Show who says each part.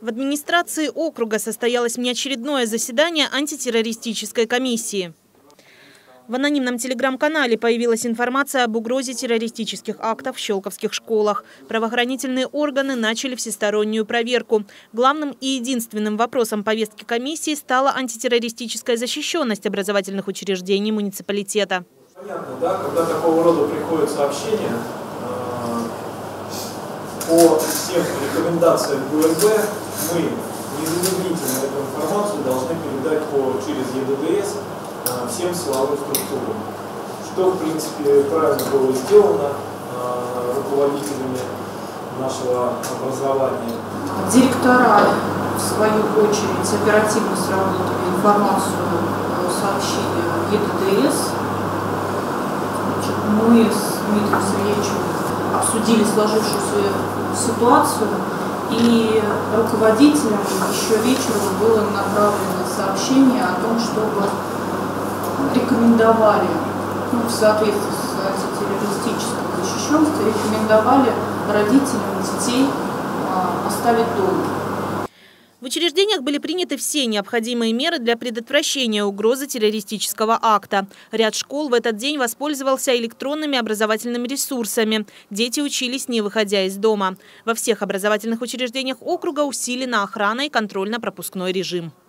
Speaker 1: В администрации округа состоялось внеочередное заседание антитеррористической комиссии. В анонимном телеграм-канале появилась информация об угрозе террористических актов в щелковских школах. Правоохранительные органы начали всестороннюю проверку. Главным и единственным вопросом повестки комиссии стала антитеррористическая защищенность образовательных учреждений муниципалитета.
Speaker 2: Понятно, да, когда такого рода приходят сообщения по всем рекомендациям ГУРБ, мы незамедлительно эту информацию должны передать через ЕДДС всем силовым структурам, что в принципе правильно было сделано руководителями нашего образования. Директора,
Speaker 3: в свою очередь, оперативно сработали информацию сообщения в ЕДДС. Мы с Дмитрием Сергеевичем обсудили сложившуюся ситуацию, и руководителям еще вечером было направлено сообщение о том, чтобы рекомендовали, в соответствии с антитеррористической защищенностью, рекомендовали родителям детей оставить дома.
Speaker 1: В учреждениях были приняты все необходимые меры для предотвращения угрозы террористического акта. Ряд школ в этот день воспользовался электронными образовательными ресурсами. Дети учились, не выходя из дома. Во всех образовательных учреждениях округа усилена охрана и контрольно-пропускной режим.